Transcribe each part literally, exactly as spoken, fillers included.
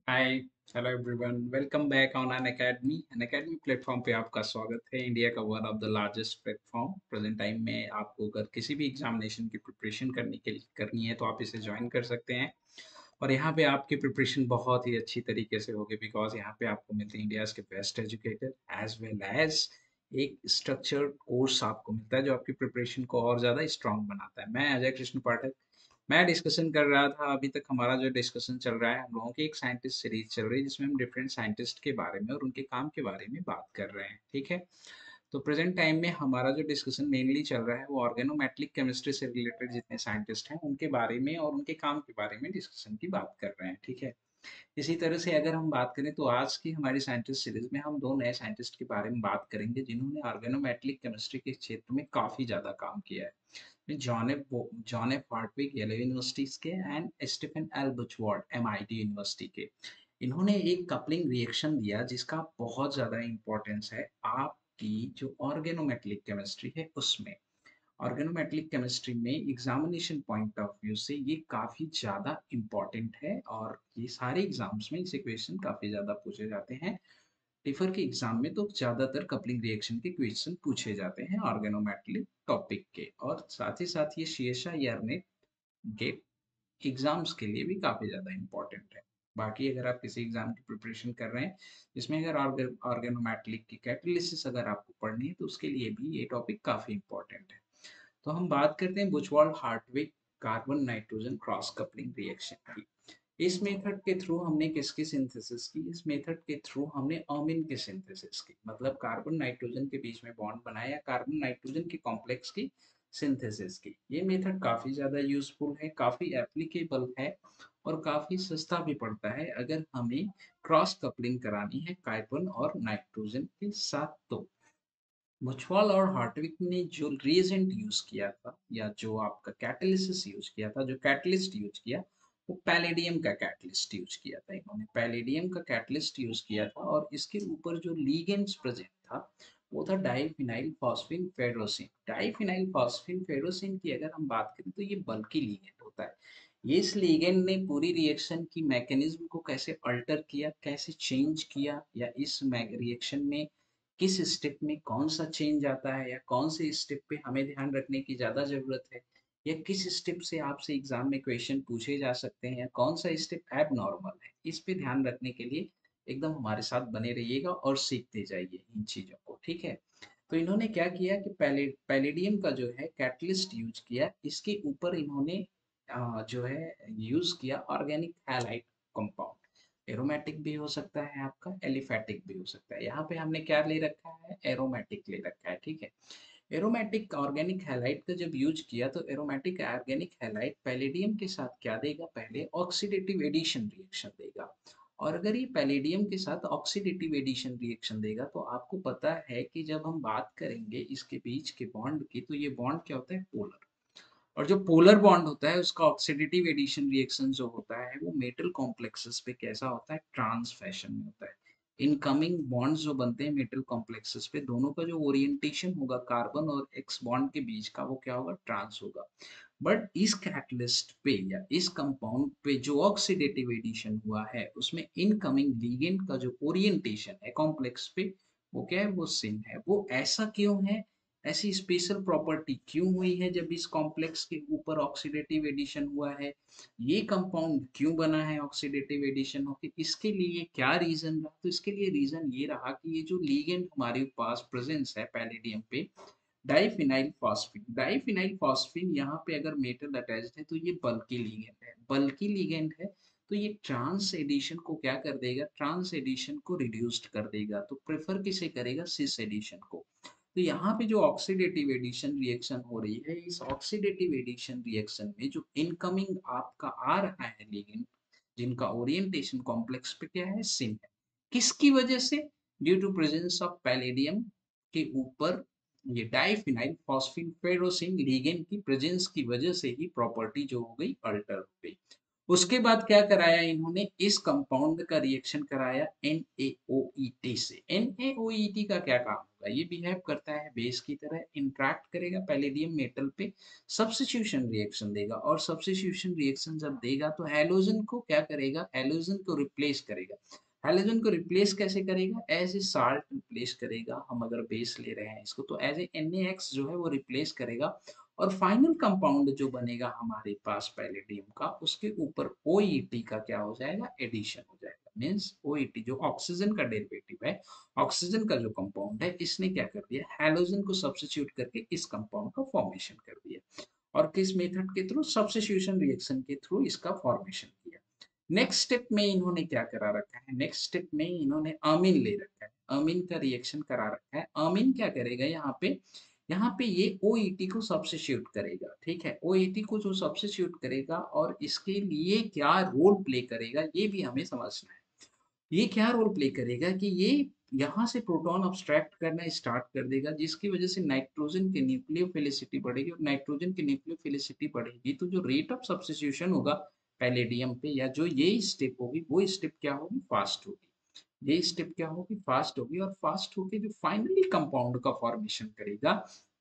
Hi. Hello everyone, welcome back on Unacademy Unacademy platform पे आपका स्वागत है। इंडिया का one of the largest platform. Present time में आपको अगर किसी भी एग्जामिनेशन की प्रिपरेशन करने के लिए करनी है तो आप इसे ज्वाइन कर सकते हैं। और यहाँ पे आपकी प्रिपरेशन बहुत ही अच्छी तरीके से होगी, बिकॉज यहाँ पे आपको मिलते हैं इंडिया के best educator as well as एक स्ट्रक्चर्ड कोर्स आपको मिलता है जो आपकी प्रिपरेशन को और ज़्यादा स्ट्रांग बनाता है। मैं अजय कृष्ण पाठक, मैं डिस्कशन कर रहा था। अभी तक हमारा जो डिस्कशन चल रहा है, हम लोगों की एक साइंटिस्ट सीरीज चल रही है जिसमें हम डिफरेंट साइंटिस्ट के बारे में और उनके काम के बारे में बात कर रहे हैं। ठीक है। तो प्रेजेंट टाइम में हमारा जो डिस्कशन मेनली चल रहा है वो ऑर्गेनोमेट्रिक केमिस्ट्री से रिलेटेड जितने साइंटिस्ट हैं उनके बारे में और उनके काम के बारे में डिस्कशन की बात कर रहे हैं। ठीक है। इसी तरह से अगर हम बात करें तो आज की हमारी साइंटिस्ट सीरीज में हम दो नए साइंटिस्ट के बारे में बात करेंगे जिन्होंने ऑर्गेनोमेट्रिक केमिस्ट्री के क्षेत्र में काफी ज्यादा काम किया है। John F John F Hartwig Yale university के and Stephen L Buchwald MIT university के। इन्होंने एक कपलिंग रिएक्शन दिया जिसका बहुत ज्यादा इंपॉर्टेंस है आपकी जो ऑर्गेनोमेट्रिक केमिस्ट्री है उसमें। ऑर्गेनोमेट्रिक केमिस्ट्री में एग्जामिनेशन पॉइंट ऑफ व्यू से ये काफ़ी ज़्यादा इम्पॉर्टेंट है और ये सारे एग्जाम्स में इसे क्वेश्चन काफ़ी ज़्यादा पूछे जाते हैं। टिफर के एग्जाम में तो ज़्यादातर कपलिंग रिएक्शन के क्वेश्चन पूछे जाते हैं ऑर्गेनोमेट्रिक टॉपिक के, और साथ ही साथ ये शीर्षा यारनेट गेट एग्जाम्स के लिए भी काफ़ी ज़्यादा इम्पोर्टेंट है। बाकी अगर आप किसी एग्जाम की प्रिपरेशन कर रहे हैं जिसमें अगर ऑर्गेनोमेट्रिक की कैटेलिसिस अगर आपको पढ़नी है तो उसके लिए भी ये टॉपिक काफ़ी इम्पोर्टेंट है। तो हम बात करते हैं Buchwald Hartwig carbon nitrogen cross coupling reaction की। इस मेथड के थ्रू हमने किसकी सिंथेसिस की? इस मेथड के थ्रू हमने अमीन की सिंथेसिस की, मतलब कार्बन नाइट्रोजन के बीच में बॉन्ड बनाया, कार्बन नाइट्रोजन के कॉम्प्लेक्स की सिंथेसिस की। ये मेथड काफी ज्यादा यूजफुल है, काफी एप्लीकेबल है और काफी सस्ता भी पड़ता है अगर हमें क्रॉस कपलिंग करानी है कार्बन और नाइट्रोजन के साथ। तो बुचवाल और हार्टविक ने जो रिएजेंट यूज किया था या जो आपका कैटलिसिस यूज किया था, जो कैटलिस्ट यूज किया, वो पैलेडियम का कैटलिस्ट यूज किया था। इन्होंने पैलेडियम का कैटलिस्ट यूज किया था और इसके ऊपर जो लीगेंड्स प्रेजेंट था वो था diphenyl phosphine ferrocene. Diphenyl phosphine ferrocene की अगर हम बात करें तो ये बल्कि लीगेंड होता है। ये इस लीगेंड ने पूरी रिएक्शन की मैकेनिज्म को कैसे अल्टर किया, कैसे चेंज किया, या इस रिएक्शन में किस स्टेप में कौन सा चेंज आता है या कौन से स्टेप पे हमें ध्यान रखने की ज़्यादा ज़रूरत है, या किस स्टेप से आपसे एग्जाम में क्वेश्चन पूछे जा सकते हैं, या कौन सा स्टेप एब नॉर्मल है, इस पे ध्यान रखने के लिए एकदम हमारे साथ बने रहिएगा और सीखते जाइए इन चीज़ों को। ठीक है। तो इन्होंने क्या किया कि पहले पैलेडियम का जो है कैटलिस्ट यूज किया, इसके ऊपर इन्होंने अ, जो है यूज किया ऑर्गेनिक हैलाइड कंपाउंड। एरोमेटिक भी हो सकता है आपका, एलिफेटिक भी हो सकता है। यहाँ पे हमने क्या ले रखा है? एरोमेटिक ले रखा है। ठीक है। एरोमेटिक ऑर्गेनिक हैलाइड का जब यूज किया तो एरोमेटिक ऑर्गेनिक हैलाइड पैलेडियम के साथ क्या देगा? पहले ऑक्सीडेटिव एडिशन रिएक्शन देगा। और अगर ये पैलेडियम के साथ ऑक्सीडेटिव एडिशन रिएक्शन देगा तो आपको पता है कि जब हम बात करेंगे इसके बीच के बॉन्ड की तो ये बॉन्ड क्या होता है? पोलर। और जो पोलर बॉन्ड होता है उसका ऑक्सीडेटिव एडिशन रिएक्शन जो होता है वो मेटल कॉम्प्लेक्सेस पे कैसा होता है? ट्रांस फैशन में होता है। इनकमिंग बॉन्ड्स जो बनते हैं मेटल कॉम्प्लेक्सेस पे, दोनों का जो ओरिएंटेशन होगा कार्बन और एक्स बॉन्ड के बीच का, वो क्या होगा? ट्रांस होगा। बट इस कैटलिस्ट पे या इस कंपाउंड पे जो ऑक्सीडेटिव एडिशन हुआ है उसमें इनकमिंग लिगेंड का जो ओरिएंटेशन है कॉम्प्लेक्स पे, वो क्या है? वो सिन है। वो ऐसा क्यों है? ऐसी स्पेशल प्रॉपर्टी क्यों हुई है जब इस कॉम्प्लेक्स के ऊपर ऑक्सीडेटिव एडिशन हुआ है? ये कंपाउंड क्यों बना है ऑक्सीडेटिव एडिशन होकर? इसके लिए क्या रीजन रहा? तो इसके लिए रीजन ये रहा कि ये जो लीगेंड हमारे पास प्रेजेंस है पैलेडियम पे, डाइफिनाइल फॉस्फिन। डाइफिनाइल फॉस्फिन यहाँ पे अगर मेटल अटैच्ड है तो ये बल्कि लिगेंड है। बल्कि लिगेंड है तो ये ट्रांस एडिशन को क्या कर देगा? ट्रांस एडिशन को रिड्यूस्ड कर देगा। तो प्रेफर किसे करेगा? सिस एडिशन को। तो यहाँ पे जो ऑक्सीडेटिव एडिशन रिएक्शन हो रही है, इस ऑक्सीडेटिव एडिशन रिएक्शन में जो इनकमिंग आपका आ रहा है लिगेंड, जिनका ओरिएंटेशन कॉम्प्लेक्स पे क्या है? सिन है। किसकी वजह से? Due to presence of palladium के ऊपर ये डाइफिनाइल फॉस्फिन फेरोसिन लिगेंड की प्रेजेंस की वजह से ही प्रॉपर्टी जो हो गई अल्टर हो गई। उसके बाद क्या कराया इन्होंने, इस कंपाउंड का रिएक्शन कराया N A O E T से। N A O E T का क्या काम होगा, ये बिहेव करता है बेस की तरह, इंट्रैक्ट करेगा पैलेडियम मेटल पे, सब्स्टिट्यूशन रिएक्शन देगा, और सब्स्टिट्यूशन रिएक्शन जब देगा तो हैलोजन को क्या करेगा, हैलोजन को रिप्लेस करेगा। हैलोजन को रिप्लेस कैसे करेगा, एज ए साल्ट रिप्लेस करेगा। हम अगर बेस ले रहे हैं इसको तो as a N A X जो है वो रिप्लेस करेगा, और फाइनल कंपाउंड जो बनेगा हमारे पास पैलेडियम का, उसके ऊपर ओ ई टी का क्या हो जाएगा, एडिशन हो जाएगा। मीन्स ओ ई टी जो ऑक्सीजन का डेरिवेटिव है, ऑक्सीजन का जो कंपाउंड है, इसने क्या कर दिया, हैलोजन को सब्स्टिट्यूट करके इस कंपाउंड का फॉर्मेशन कर दिया। और किस मेथड के थ्रू, सब्स्टिट्यूशन रिएक्शन के थ्रू इसका फॉर्मेशन किया। नेक्स्ट स्टेप में इन्होंने क्या करा रखा है, नेक्स्ट स्टेप में इन्होंने अमीन ले रखा है, अमीन का रिएक्शन करा रखा है। अमीन क्या करेगा यहाँ पे, यहाँ पे ये ओ ई टी को सब्स्टिट्यूट करेगा, ठीक है। ओ ई टी को जो सब्स्टिट्यूट करेगा और इसके लिए क्या रोल प्ले करेगा ये भी हमें समझना है। ये क्या रोल प्ले करेगा कि ये यहाँ से प्रोटॉन अब्स्ट्रैक्ट करना स्टार्ट कर देगा, जिसकी वजह से नाइट्रोजन की न्यूक्लियोफिलिसिटी बढ़ेगी, और नाइट्रोजन की न्यूक्लियोफिलिसिटी बढ़ेगी तो जो रेट ऑफ सब्स्टिट्यूशन होगा पैलेडियम पे, या जो ये स्टेप होगी वो स्टेप क्या होगी, फास्ट होगी। ये स्टेप क्या होगी, फास्ट होगी, और फास्ट होके जो फाइनली कंपाउंड का फॉर्मेशन करेगा,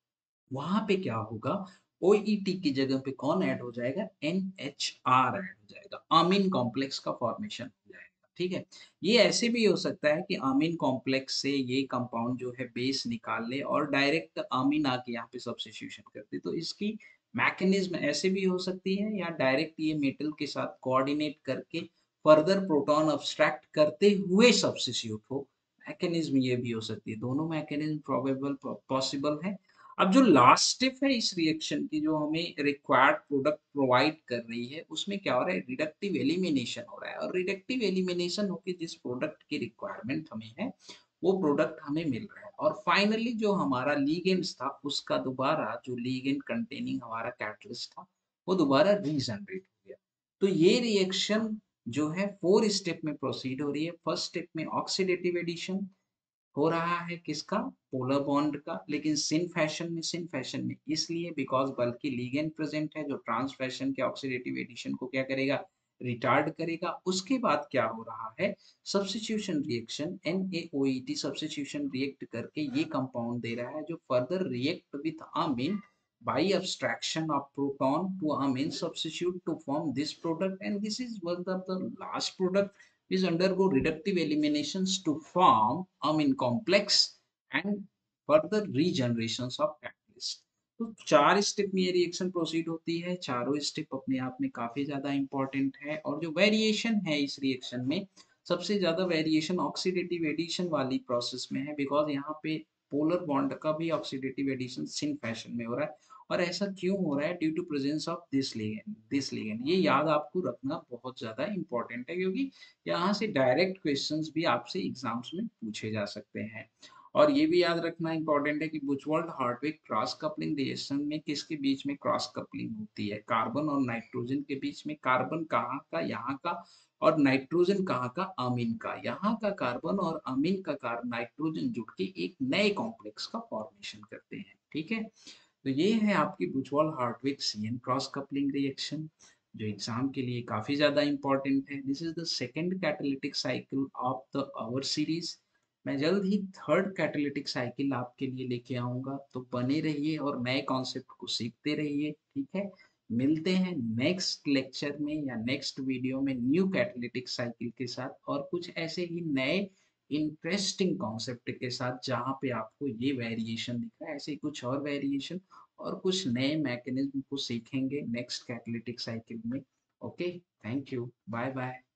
वहां पे क्या होगा, ओ ई टी की जगह पे कौन ऐड हो जाएगा, एन एच आर ऐड हो जाएगा, अमीन कॉम्प्लेक्स का फॉर्मेशन हो जाएगा, ठीक है। ये ऐसे भी हो सकता है कि अमीन कॉम्प्लेक्स से ये कंपाउंड जो है बेस निकाल ले और डायरेक्ट अमीन आके यहाँ पे सब्स्टिट्यूशन कर दे, तो इसकी मैकेनिज्म ऐसे भी हो सकती है, या डायरेक्ट ये मेटल के साथ कोऑर्डिनेट करके फर्दर प्रोटॉन अब्स्ट्रैक्ट करते हुए सब्स्टिट्यूट हो। मैकेनिज्म ये भी हो सकती है, दोनों मैकेनिज्म प्रोबेबल पॉसिबल है। अब जो लास्ट स्टेप है इस रिएक्शन की, जो हमें रिक्वायर्ड प्रोडक्ट प्रोवाइड कर रही है, उसमें क्या हो रहा है, रिडक्टिव एलिमिनेशन हो रहा है, और रिडक्टिव एलिमिनेशन होकर जिस प्रोडक्ट की रिक्वायरमेंट हमें है वो प्रोडक्ट हमें मिल रहा है। और फाइनली जो हमारा लीगेंड्स था, उसका दोबारा जो लीगेंड कंटेनिंग हमारा कैटलिस्ट था वो दोबारा रीजनरेट हो गया। तो ये रिएक्शन जो है फोर स्टेप में प्रोसीड हो रही है। फर्स्ट स्टेप में ऑक्सीडेटिव एडिशन हो रहा है किसका, पोलर बॉन्ड का, लेकिन सिन फैशन में, सिन फैशन में इसलिए बिकॉज बल्कि लिगेंड प्रेजेंट है जो ट्रांस फैशन के ऑक्सीडेटिव एडिशन को क्या करेगा, रिटार्ड करेगा। उसके बाद क्या हो रहा है, substitution reaction, N A O E T substitution react करके ये कंपाउंड दे रहा है जो further react with amine by abstraction of proton to amine substitute to form this product, and this is one of the last product is undergo reductive eliminations to form amine complex and further regenerations of catalyst। तो चार step में ये reaction proceed होती है, चारों step अपने आप में काफी ज्यादा इंपॉर्टेंट है। और जो वेरिएशन है इस रिएक्शन में, सबसे ज्यादा वेरिएशन ऑक्सीडेटिव एडिशन वाली प्रोसेस में है, बिकॉज यहाँ पे पोलर बॉन्ड का भी ऑक्सीडेटिव एडिशन सिन फैशन में हो रहा है। और ऐसा क्यों हो रहा है, due to presence of this ligand, this ligand. ये याद आपको रखना बहुत ज्यादा इंपॉर्टेंट है, क्योंकि यहाँ से डायरेक्ट क्वेश्चंस भी आपसे एग्जाम्स में पूछे जा सकते हैं। और ये भी याद रखना इंपॉर्टेंट है कि Buchwald Hartwig cross coupling reaction में किसके बीच में क्रॉस कपलिंग होती है, कार्बन और नाइट्रोजन के बीच में। कार्बन कहाँ का, यहाँ का, और नाइट्रोजन कहाँ का, अमीन का। यहाँ का कार्बन और अमीन का कार्बन नाइट्रोजन जुड़ के एक नए कॉम्प्लेक्स का फॉर्मेशन करते हैं, ठीक है। तो ये है आपकी Buchwald Hartwig C N cross coupling reaction, जो एग्जाम के लिए काफी ज्यादा इंपॉर्टेंट है। This is the second catalytic cycle of the our series. मैं जल्द ही थर्ड कैटालिटिक साइकिल आपके लिए लेके आऊंगा, तो बने रहिए और नए कॉन्सेप्ट को सीखते रहिए, ठीक है। मिलते हैं नेक्स्ट लेक्चर में या नेक्स्ट वीडियो में न्यू कैटालिटिक साइकिल के साथ, और कुछ ऐसे ही नए इंटरेस्टिंग कॉन्सेप्ट के साथ, जहाँ पे आपको ये वेरिएशन दिख रहा है, ऐसे ही कुछ और वेरिएशन और कुछ नए मैकेनिज्म को सीखेंगे नेक्स्ट कैटालिटिक साइकिल में। Okay, thank you, bye bye.